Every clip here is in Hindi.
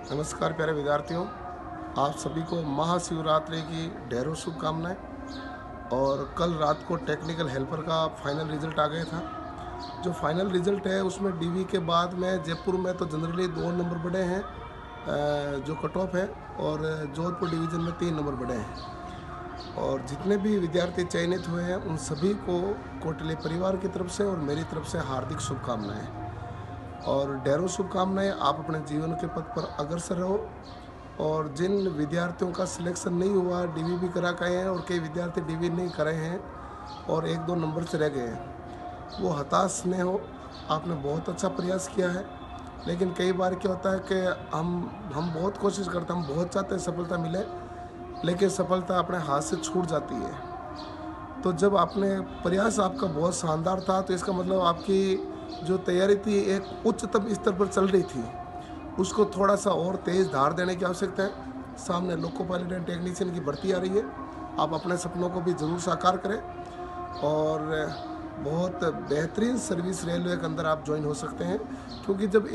नमस्कार प्यारे विद्यार्थियों, आप सभी को महाशिवरात्रि की ढेरों शुभकामनाएं। और कल रात को टेक्निकल हेल्पर का फाइनल रिजल्ट आ गया था। जो फाइनल रिजल्ट है उसमें डीवी के बाद में जयपुर में तो जनरली 2 नंबर बढ़े हैं जो कट ऑफ है, और जोधपुर डिवीज़न में 3 नंबर बढ़े हैं। और जितने भी विद्यार्थी चयनित हुए हैं उन सभी को कोटली परिवार की तरफ से और मेरी तरफ से हार्दिक शुभकामनाएँ और ढेरों शुभकामनाएं। आप अपने जीवन के पथ पर अग्रसर रहो। और जिन विद्यार्थियों का सिलेक्शन नहीं हुआ, डीवी भी करा गए हैं और कई विद्यार्थी डीवी नहीं करे हैं और 1-2 नंबर से रह गए हैं, वो हताश नहीं हो। आपने बहुत अच्छा प्रयास किया है, लेकिन कई बार क्या होता है कि हम बहुत कोशिश करते हैं, हम बहुत चाहते हैं सफलता मिले, लेकिन सफलता अपने हाथ से छूट जाती है। तो जब आपने प्रयास आपका बहुत शानदार था, तो इसका मतलब आपकी जो तैयारी थी एक उच्चतम स्तर पर चल रही थी, उसको थोड़ा सा और तेज़ धार देने की आवश्यकता है। सामने लोको पायलट एंड टेक्नीशियन की भर्ती आ रही है, आप अपने सपनों को भी ज़रूर साकार करें और बहुत बेहतरीन सर्विस रेलवे के अंदर आप ज्वाइन हो सकते हैं। क्योंकि जब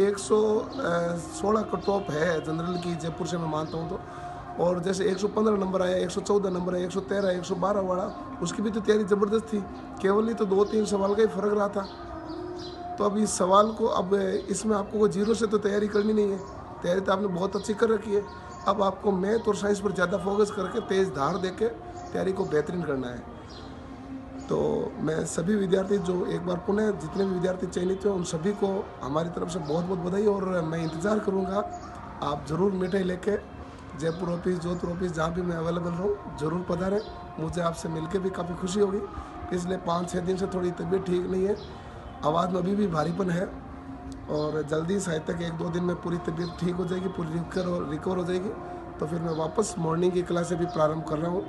116 कट ऑफ है जनरल की जयपुर से, मैं मानता हूँ तो, और जैसे 115 नंबर आया, 114 नंबर है, 113, 112 वाला, उसकी भी तो तैयारी ज़बरदस्त थी। केवल ही तो 2-3 सवाल का ही फ़र्क रहा था। तो अब इस सवाल को, अब इसमें आपको कोई जीरो से तो तैयारी करनी नहीं है, तैयारी तो आपने बहुत अच्छी कर रखी है। अब आपको मैथ और साइंस पर ज़्यादा फोकस करके तेज़ धार देके तैयारी को बेहतरीन करना है। तो मैं सभी विद्यार्थी, जो एक बार पुनः जितने भी विद्यार्थी चयनित हुए, उन सभी को हमारी तरफ से बहुत बहुत बधाई। और मैं इंतज़ार करूँगा, आप ज़रूर मिठाई लेके जयपुर ऑफिस, जोधपुर ऑफिस, जहाँ भी मैं अवेलेबल रहूँ, ज़रूर पधारें। मुझे आपसे मिलकर भी काफ़ी खुशी होगी। पिछले 5-6 दिन से थोड़ी तबीयत ठीक नहीं है, आवाज़ में अभी भी भारीपन है, और जल्दी शायद तक 1-2 दिन में पूरी तबीयत ठीक हो जाएगी, पूरी रिकवर हो जाएगी। तो फिर मैं वापस मॉर्निंग की क्लासें भी प्रारंभ कर रहा हूँ।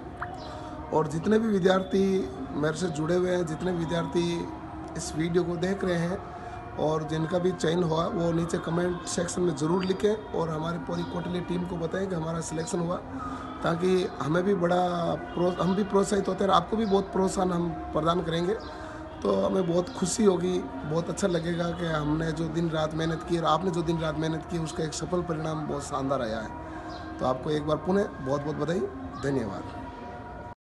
और जितने भी विद्यार्थी मेरे से जुड़े हुए हैं, जितने विद्यार्थी इस वीडियो को देख रहे हैं और जिनका भी चयन हुआ, वो नीचे कमेंट सेक्शन में ज़रूर लिखें और हमारी पूरी कोटली टीम को बताएं कि हमारा सिलेक्शन हुआ, ताकि हमें भी हम भी प्रोत्साहित होते हैं और आपको भी बहुत प्रोत्साहन हम प्रदान करेंगे। तो हमें बहुत खुशी होगी, बहुत अच्छा लगेगा कि हमने जो दिन रात मेहनत की और आपने जो दिन रात मेहनत की, उसका एक सफल परिणाम बहुत शानदार आया है। तो आपको एक बार पुनः बहुत बहुत बधाई, धन्यवाद।